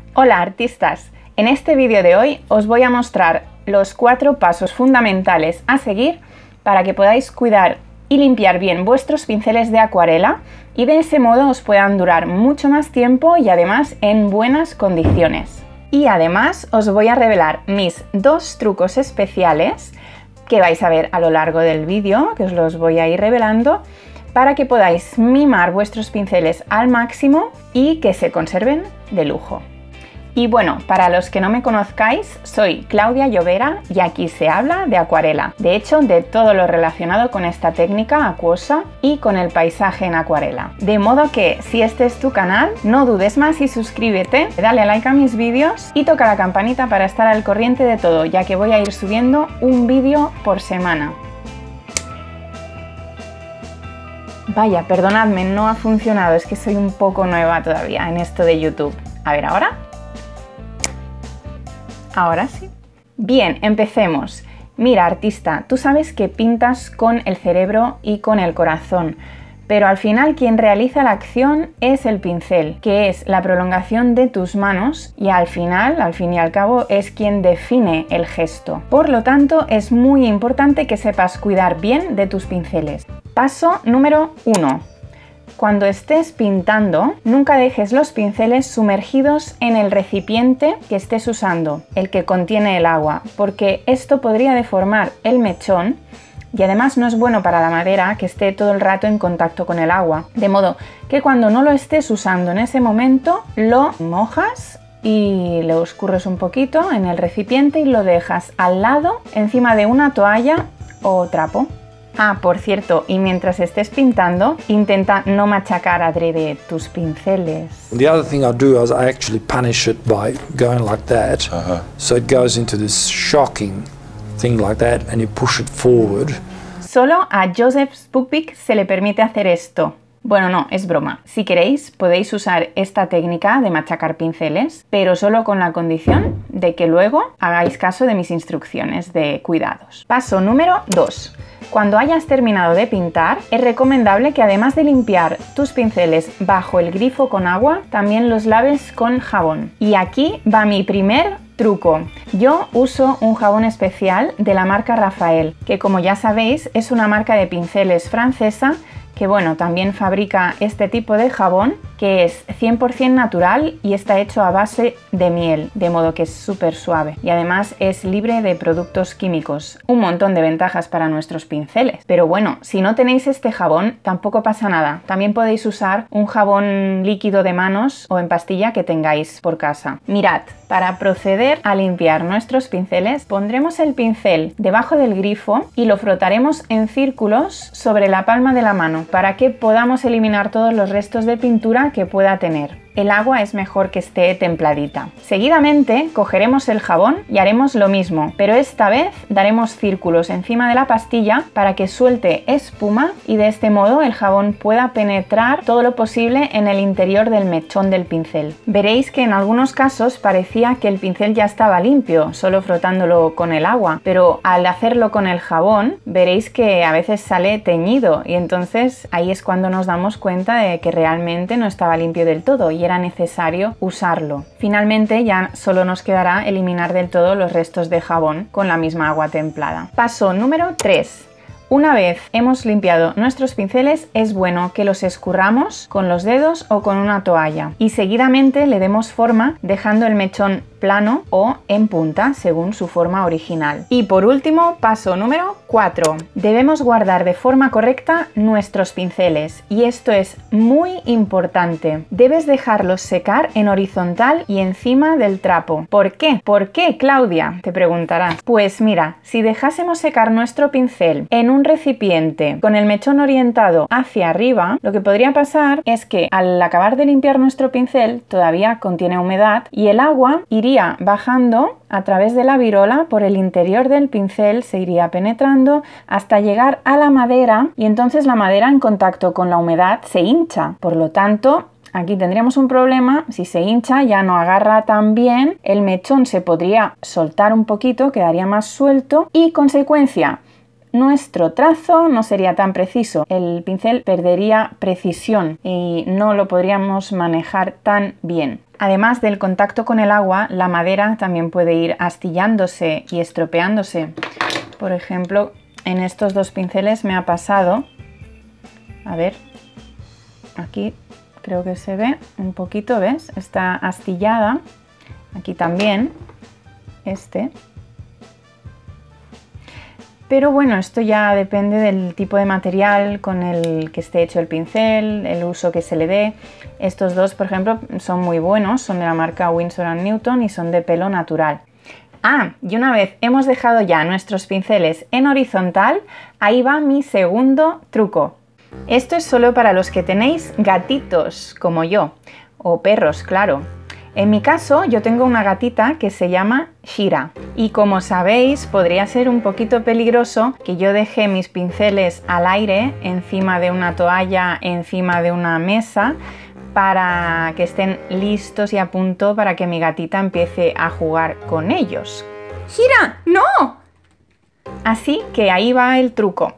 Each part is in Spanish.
Hola artistas, en este vídeo de hoy os voy a mostrar los 4 pasos fundamentales a seguir para que podáis cuidar y limpiar bien vuestros pinceles de acuarela y de ese modo os puedan durar mucho más tiempo y además en buenas condiciones. Y además os voy a revelar mis 2 trucos especiales que vais a ver a lo largo del vídeo, que os los voy a ir revelando, para que podáis mimar vuestros pinceles al máximo y que se conserven de lujo. Y bueno, para los que no me conozcáis, soy Claudia Llovera y aquí se habla de acuarela. De hecho, de todo lo relacionado con esta técnica acuosa y con el paisaje en acuarela. De modo que, si este es tu canal, no dudes más y suscríbete, dale a like a mis vídeos y toca la campanita para estar al corriente de todo, ya que voy a ir subiendo un vídeo por semana. Vaya, perdonadme, no ha funcionado, es que soy un poco nueva todavía en esto de YouTube. A ver, ¿ahora? Ahora sí. Bien, empecemos. Mira, artista, tú sabes que pintas con el cerebro y con el corazón, pero al final quien realiza la acción es el pincel, que es la prolongación de tus manos y al fin y al cabo, es quien define el gesto. Por lo tanto, es muy importante que sepas cuidar bien de tus pinceles. Paso número 1. Cuando estés pintando, nunca dejes los pinceles sumergidos en el recipiente que estés usando, el que contiene el agua, porque esto podría deformar el mechón y además no es bueno para la madera que esté todo el rato en contacto con el agua. De modo que cuando no lo estés usando en ese momento, lo mojas y lo escurres un poquito en el recipiente y lo dejas al lado encima de una toalla o trapo. Ah, por cierto, y mientras estés pintando, intenta no machacar adrede tus pinceles. The other thing I do is I actually punish it by going like that. So it goes into this shocking thing like that and you push it forward. Solo a Joseph Spookpick se le permite hacer esto. Bueno, no, es broma. Si queréis, podéis usar esta técnica de machacar pinceles, pero solo con la condición de que luego hagáis caso de mis instrucciones de cuidados. Paso número 2. Cuando hayas terminado de pintar, es recomendable que además de limpiar tus pinceles bajo el grifo con agua, también los laves con jabón. Y aquí va mi primer truco. Yo uso un jabón especial de la marca Rafael, que como ya sabéis es una marca de pinceles francesa que bueno, también fabrica este tipo de jabón que es 100% natural y está hecho a base de miel, de modo que es súper suave y además es libre de productos químicos. Un montón de ventajas para nuestros pinceles. Pero bueno, si no tenéis este jabón, tampoco pasa nada. También podéis usar un jabón líquido de manos o en pastilla que tengáis por casa. Mirad, para proceder a limpiar nuestros pinceles, pondremos el pincel debajo del grifo y lo frotaremos en círculos sobre la palma de la mano para que podamos eliminar todos los restos de pintura que pueda tener. El agua es mejor que esté templadita. Seguidamente cogeremos el jabón y haremos lo mismo, pero esta vez daremos círculos encima de la pastilla para que suelte espuma y de este modo el jabón pueda penetrar todo lo posible en el interior del mechón del pincel. Veréis que en algunos casos parecía que el pincel ya estaba limpio, solo frotándolo con el agua, pero al hacerlo con el jabón veréis que a veces sale teñido y entonces ahí es cuando nos damos cuenta de que realmente no estaba limpio del todo y era necesario usarlo. Finalmente ya solo nos quedará eliminar del todo los restos de jabón con la misma agua templada. Paso número 3. Una vez hemos limpiado nuestros pinceles, es bueno que los escurramos con los dedos o con una toalla y seguidamente le demos forma dejando el mechón plano o en punta según su forma original. Y por último, paso número 4. Debemos guardar de forma correcta nuestros pinceles y esto es muy importante. Debes dejarlos secar en horizontal y encima del trapo. ¿Por qué? ¿Por qué, Claudia? Te preguntarás. Pues mira, si dejásemos secar nuestro pincel en un recipiente con el mechón orientado hacia arriba, lo que podría pasar es que al acabar de limpiar nuestro pincel todavía contiene humedad y el agua iría bajando a través de la virola por el interior del pincel, se iría penetrando hasta llegar a la madera y entonces la madera en contacto con la humedad se hincha. Por lo tanto, aquí tendríamos un problema. Si se hincha ya no agarra tan bien, el mechón se podría soltar un poquito, quedaría más suelto y consecuencia, nuestro trazo no sería tan preciso, el pincel perdería precisión y no lo podríamos manejar tan bien. Además del contacto con el agua, la madera también puede ir astillándose y estropeándose. Por ejemplo, en estos dos pinceles me ha pasado, a ver, aquí creo que se ve un poquito, ¿ves? Está astillada, aquí también, Pero bueno, esto ya depende del tipo de material con el que esté hecho el pincel, el uso que se le dé. Estos dos, por ejemplo, son muy buenos, son de la marca Winsor & Newton y son de pelo natural. Ah, y una vez hemos dejado ya nuestros pinceles en horizontal, ahí va mi segundo truco. Esto es solo para los que tenéis gatitos, como yo, o perros, claro. En mi caso, yo tengo una gatita que se llama Shira y como sabéis, podría ser un poquito peligroso que yo deje mis pinceles al aire encima de una toalla, encima de una mesa, para que estén listos y a punto para que mi gatita empiece a jugar con ellos. ¡Shira, no! Así que ahí va el truco.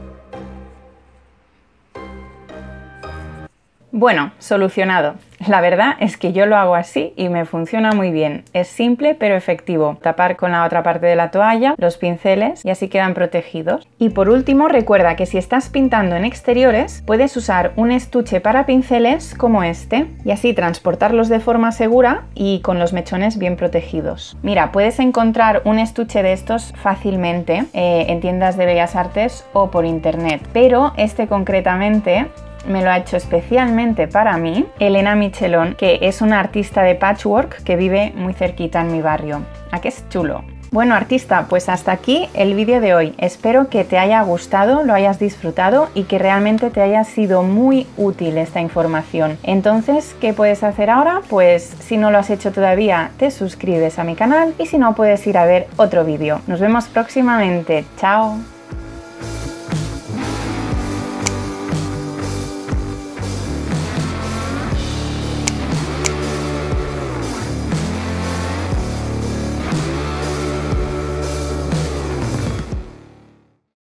Bueno, solucionado. La verdad es que yo lo hago así y me funciona muy bien. Es simple pero efectivo. Tapar con la otra parte de la toalla los pinceles y así quedan protegidos. Y por último, recuerda que si estás pintando en exteriores, puedes usar un estuche para pinceles como este y así transportarlos de forma segura y con los mechones bien protegidos. Mira, puedes encontrar un estuche de estos fácilmente en tiendas de bellas artes o por internet, pero este concretamente me lo ha hecho especialmente para mí Elena Michelón, que es una artista de patchwork que vive muy cerquita en mi barrio. ¿A qué es chulo? Bueno, artista, pues hasta aquí el vídeo de hoy. Espero que te haya gustado, lo hayas disfrutado y que realmente te haya sido muy útil esta información. Entonces, ¿qué puedes hacer ahora? Pues si no lo has hecho todavía, te suscribes a mi canal y si no, puedes ir a ver otro vídeo. Nos vemos próximamente. ¡Chao!